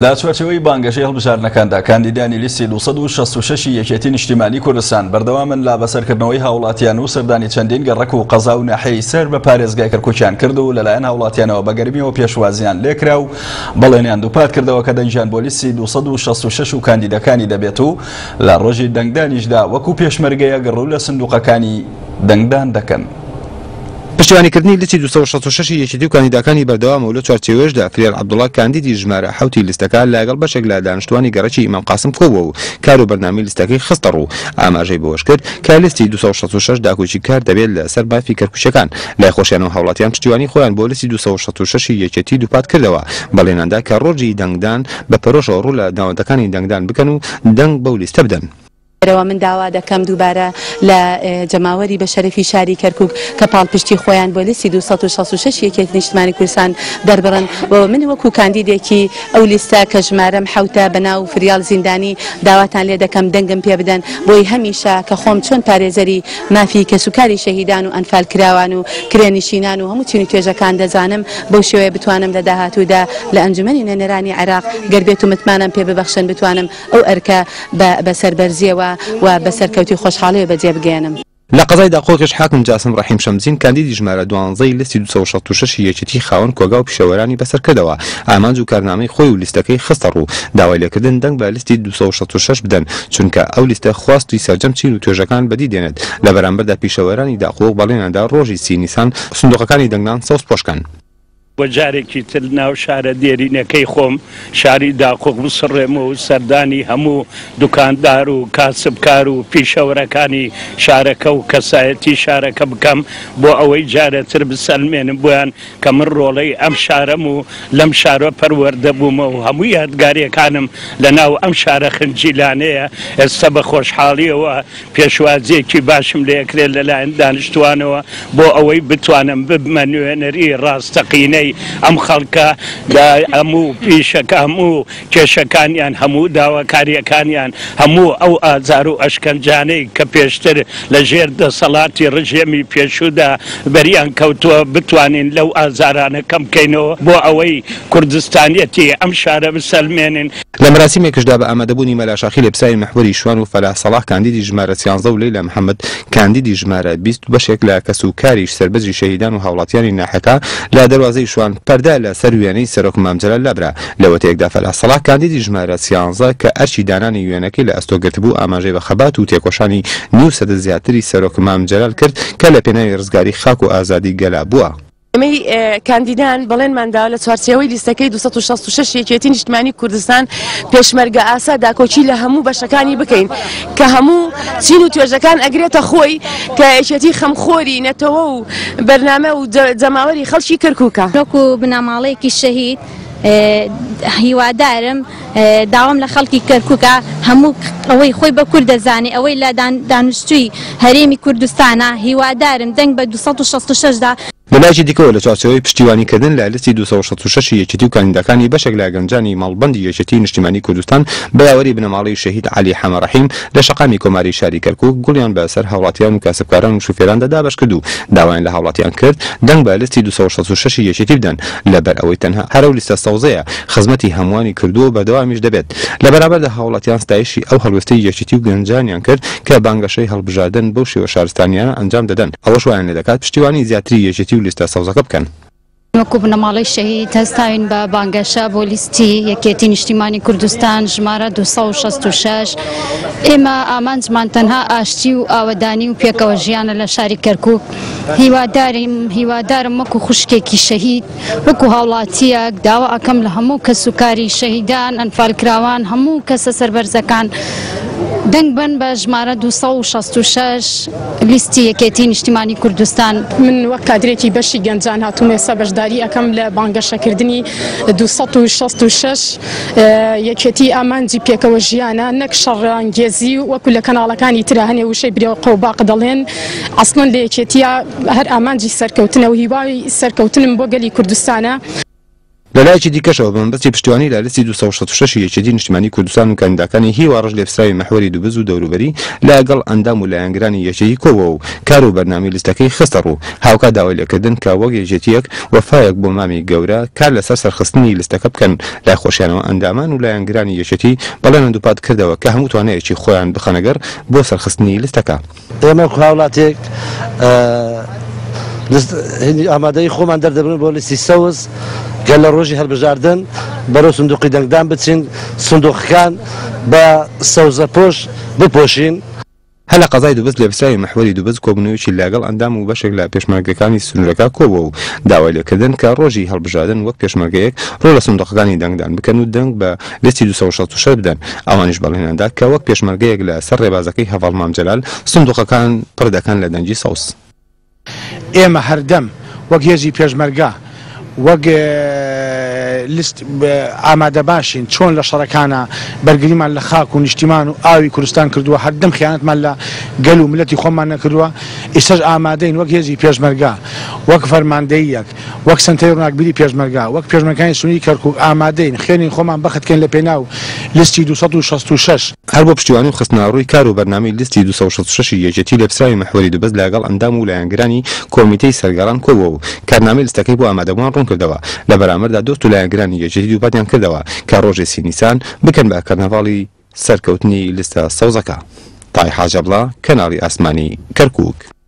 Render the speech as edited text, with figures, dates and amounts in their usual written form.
لا چوارچەوەی بانگەشەی هەڵبژارنەکاندا کاندیدانی لیستی 266 یەکێتی نیشتیمانی کوردستان بەردەوامن لا بەسەرکردنەوەی هاوڵاتیان و سەردانی چەندین گەڕەک و قەزا و ناحەیەی سەر بە پارێزگای کەرکووکیان کرد و لەلایەن هاوڵاتیانەوە بەگەرمیەوە پێشوازیان لێکرا و بەڵێنیان دووپات کردەوە کە دەنجیان بۆ لیستی 266 و کاندیدەکانی دەبێت و لە ڕۆژی دەنگدانیشدا وەکو پێشمەرگەیە گەڕوو لە سندوقەکانی دەنگدان دەکەن. پشتیوانیکردنی لیستی 266 یەکێتی و کاندیداکانی بەردەوامەوە لە چوارچێوەیەشدا فرێر عەبدوڵڵا کاندیدی ژمارە 7 لیستەکە لەگەڵ بەشێک لە دانیشتوانی گەڕەکی ئیمام قاسم کۆبووە و کار و بەرنامەی لیستەکەی خستە ڕوو ئاماژەی بۆش کرد کە لیستی 266 داکۆچی کار دەبێت لەسەر بافی کەرکووچەکان لای خۆشیان و هاوڵاتیان پشتیوانی خۆیان بۆ لیستی 266 یەکێتی دووپات کردەوە بەڵێناندا کە ڕۆژی دەنگدان بە پەرۆشەوە ڕوو لە ناوەندەکانی دەنگدان بکەن و دەنگ بەو لیستە بدەن. من داوا دەکەم دووبارە لە جەماوەری بە شەرەفی شاری کەرکووک کە پاڵپشتی خۆیان بۆ لیستی 266 یەکێتی نیشتیمانی کوردستان دەربڕن و من وەکو کاندیدێکی ئەو لیستە کە ژمارەم 7 بەناو فریال زیندانی داواتان لێ دەکەم دەنگم پێ بدەن بۆی هەمیشە کە خۆم چۆن پارێزەری مافی کەسوکاری شەهیدان و ئەنفال کراوان و کرێنشینان و هەموو چین و توێژەکان دەزانم بەو شێوەیە بتوانم لە داهاتوودا لە ئەنجومەنی نوێنەرانی عێراق گەربێت و متمانم پێ ببەخشن بتوانم ئەو ئەرکە بەسەربەرزیەوە و بەسەرکەوتی خۆشحاڵی بەجێ بگێنم. لە قەزای داخۆکش حاکم جاسم ڕەحیم شەمزین کاندیدی ژمارە 12 لیستی 266 یەکێتی خاوەن کۆگا و پیشەوەرانی بەسەرکردەوە ئامانج و کارنامەی خۆی و لیستەکەی خستە ڕوو داوای لێکردن دەنگ بە لیستی 266 بدەن چونکە ئەو لیستە خواستی سەرجەم چین و توێژەکان بەدی دێنێت لە بەرامبەردا پیشەوەرانی داخۆ بەڵێنەدا ڕۆژی 30 نیسان سندوقەکانی دەنگدان سەوز پۆشکەن. بۆ جارێکی تر ناو شارە دێرینەکەی خۆم شاری داخۆک بسڕێمەوە و سەردانی هەموو دوکاندار و کاسبکار و پیشەوەرەکانی شارەکە و کەسایەتی شارەکە بکەم بۆ ئەوەی جارەتر بسەلمێنم بۆیان کە من ڕۆڵەی ئەم شارەم و لەم شارە پەروەردە بوومە و هەموو یادگاریەکانم لە ناو ئەم شارە خنجیلانەیە ئێستا بە خۆشحاڵیەوە پێشوازیەکی باشم لێکرێت لەلایەن دانیشتوانەوە بۆ ئەوەی بتوانم ببمە نوێنەری ڕاستەقینەی ئەم خەڵکە هەموو پیشەکە هەموو کێشەکانیان هەموو داواکاریەکانیان هەموو ئەو ئازار و ئەشکەنجانەی کە پێشتر لە ژێر دەسەڵاتی ڕژێمی پێشوودا بەریان کەوتووە بتوانین لەو ئازارانە کەم بکەینەوە بۆ ئەوەی کوردستانیەتی ئەم شارە بسەلمێنن. لە مراسیمێکشدا بە ئامادەبوونی مەلاشاخی لە پسای محوەری شوان و فەلاح سەڵاح کاندیدی ژمارە 13 و لەیلا محەممەد کاندیدی ژمارە 20 بەشێک لە کەسوکاریش سەربەزی شەهیدان و هاوڵاتیانی ناحەکە لە دەواازەی شوان پەردا لە سەر وێنەی سەرۆک مامجلال لەبرا لەوەتەیەکدا فەلاح سەڵاح کاندیدی ژمارە 13 کە ئەرچی دانانی وێنەکەی لە ئەستۆگرت بوو ئاماژەی بە خەبات و تێکۆشانی 900 زیاتری سەرۆک مامجلال کرد کە لە پێناوی ڕزگاری خاک و ئازادی گەلا بووە. ئەمەی کاندیدان بەڵێنماندا لە چوارچێوەی لیستەکەی 266 یەکێتی نیشتیمانی کوردستان پێشمەرگە ئاسا داکۆچی لە هەموو بەشەکانی بکەین کە هەموو چین و توێژەکان ئەگرێتە خۆی کە یەکێتی خەمخۆری نەتەوە و بەرنامە و جەماوەری خەڵکی کەرکووکە. وەکو بنەماڵەیەکی شەهید هیوادارم داوام لە خەڵکی کەرکووکە هەموو ئەوەی خۆی بە کورد دەزانێ ئەوەی لە دانیشتووی هەرێمی کوردستانە هیوادارم دەنگ بە 266دا. لەلایەکی دیکەوە لە چوارچێوەی پشتیوانیکردن لە لیستی 266 یەکێتی و کاندیدەکانی بەشێک لە گەنجانی ماڵبەندی یەکێتی نیشتیمانی کوردستان بە یاوەری بنەماڵەی شەهید عەلی حەمەڕەحیم لە شەقامی کۆماری شاری کەرکووک گوڵیان بەسەر هاوڵاتیان و کاسبکاران و شوفێران دەدابەش کرد و داوایان لە هاوڵاتیان کرد دەنگ بە لیستی 266 یەکێتی بدەن لەبەر ئەوەی تەنها هەرە لیستە سەوزەیە خزمەتی هەمووانی کردووە بەدەوامیش دەبێت لەبەرابەردا هاوڵاتیان ستایشی ئەو هەڵوێستەی یەکێتی و گەنجانیان کرد کە بانگەشەی هەڵبژاردن بەو شێوە شارستانیانە ئەنجام دەدەن ئەوەش وایان لێ دەکات پشتیوانی زیاتری یەکێتی و لیستە سەوزەکە بکەن. وەکو بنەماڵەی شەهید هەستاوین بە بانگەشە بۆ لیستی یەکێتی نیشتیمانی کوردستان ژمارە 266 ئێمە ئامانجمان تەنها ئاشتی و ئاوەدانی و پێکەوە ژیانە لە شاری کەرکووک هیوادارم وەکو خوشکێکی شەهید وەکو هاوڵاتیەک داوا ئەکەم لە هەموو کەسوکاری شەهیدان ئەنفالکراوان هەموو کەسە سەربەرزەکان دەنگ بن بە ژمارە 266 لیستی یەکێتی نیشتیمانی کوردستان. من وەک کادرێکی بەشی گەنجان هاتووم ئێستا بەشداری ئەەکەم لە بانگەشەکردنی 266 یەکێتی ئامانجی پێکەوە ژیانە نەک شەڕانگێزی وەکو لە کەناڵەکانی ترە هەنێ وشەی برێوقە و باق دەڵێن ئەسڵەن لە یەکێتیە هەر ئامانجی سەرکەوتنە و هیوای سەرکەوتنم بۆ گەلی کوردستانە. لەلایەکی دیکەشەوە بەمەبەستی پشتیوانی لە لەستی 266 یەکێتی نیشتیمانی کوردستان و کاندیداکانی هیوا ڕژ لێفسراوی مەحوەری دووبز و دەوروبەری لەگەڵ ئەندام و لایەنگرانی یەکێتی کۆوە و کار و بەرنامی لیستەکەی خستە ڕوو هاوکات داوای لێکردن کە وەک یەکێتیەک وەفایەک بۆ مامی گەورە کار لەسەر سەرخستنی لیستەکە بکەن لای خۆشیانەوە ئەندامان و لایەنگرانی یەکێتی بەڵێن دووپات کردەوە کە هەموو توانایەکی خۆیان بخەنەگەر بۆ سەرخستنی لیستەکە. ئێمە هاوڵاتێک ئامادەی خۆمان دەردەبن بۆ لیستی سەوز گەل لە ڕۆژی هەڵبژاردن بەرەو سندوقی دەنگدان بچین سندوقەکان بە سەوزە پۆش بپۆشین. هەر لە قەزای دووبز لێفسراوی مەحوەری دووبز کۆبوونەوەیکی لەگەڵ ئەندام و بەشێک لە پێشمەرگەکانی سنوورەکە کۆبووە و داوای لێکردن کە ڕۆژی هەڵبژاردن وەک پێشمەرگەیەک ڕۆ لە سندوقەکانی دەنگدان بکەن و دەنگ بە لیستی 266 بدەن. ئەوانیش بەڵێنەدا کە وەک پێشمەرگەیەک لە سەر ڕێبازەکەی هەڤاڵ مامجەلال سندوقەکان پڕ دەکەن لە دەنگی سەوز. ئێمە هەردەم وەک هێزی پێشمەرگە وەک لیست ئامادە باشین چۆن لە شەڕەکانە بەرگریمان لە خاک و نیشتیمان و ئاوی کوردستان کردووە هەردەم خیانەتمان لە گەل و ملەتی خۆمان نەکردووە ئێستاش ئامادەین وەک هێزی پێشمەرگە وەک فەرماندەیەک وەک سنتەی ڕۆناکبیری پێشمەرگە وەک پێشمەرگەکانی سونی کەرکووک ئامادەین خوێنین خۆمان بەختکەین لە پێناو لیستی 266 هەر بۆ پشتیوانی و خستناڕووی کار و بەرنامەی لیستی 266 یەکێتی لێفسراوی مەحوەری دووبز لەگەڵ ئەندام و لایەنگرانی کۆمیتەی سەرگەڕان کۆبووە و کارنامەی لیستەکەی بۆ ئامادەبووان ڕوون کردەوە لە بەرامبەردا دۆست و لایەنگرانی یەکێتی دووپاتیان کردەوە کە ڕۆژی 30 نیسان بکەن بە کەرنەڤاڵی سەرکەوتنی لیستە سەوزەکە. تای حاجەبڵا کەناڵی ئاسمانی کەرکووک.